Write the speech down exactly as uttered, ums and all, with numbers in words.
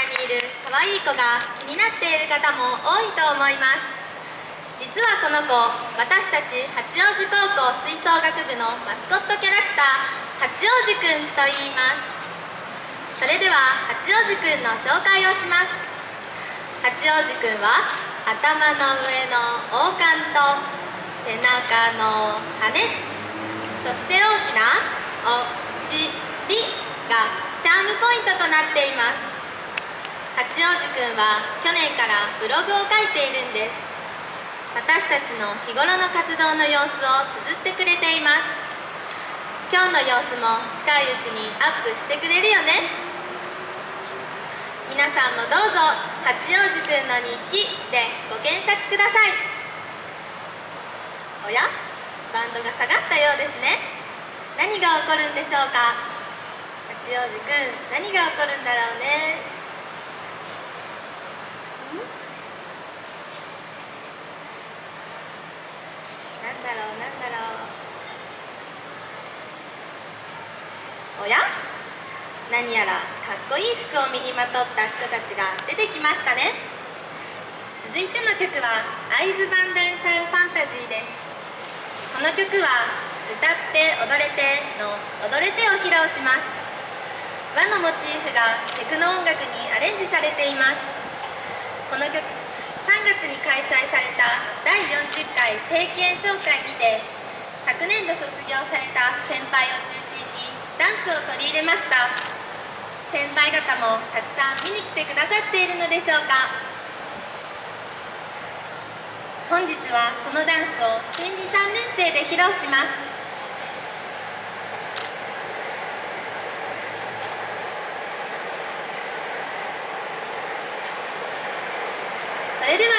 にいる可愛い子が気になっている方も多いと思います。実はこの子、私たち八王子高校吹奏楽部のマスコットキャラクター、八王子くんと言います。それでは八王子くんの紹介をします。八王子くんは頭の上の王冠と背中の羽、そして大きなお尻がチャームポイントとなっています。八王子くんは去年からブログを書いているんです。私たちの日頃の活動の様子を綴ってくれています。今日の様子も近いうちにアップしてくれるよね。皆さんもどうぞ八王子くんの日記でご検索ください。おや、バンドが下がったようですね。何が起こるんでしょうか。八王子くん、何が起こるんだろうね。なんだろうなんだろう。おや、何やらかっこいい服を身にまとった人たちが出てきましたね。続いての曲は会津磐梯山ファンタジーです。この曲は歌って踊れての踊れてを披露します。和のモチーフがテクノ音楽にアレンジされています。この曲、さんがつに開催されただいよんじゅっかい定期演奏会にて、昨年度卒業された先輩を中心にダンスを取り入れました。先輩方もたくさん見に来てくださっているのでしょうか。本日はそのダンスを新にさんねん生で披露します。それでは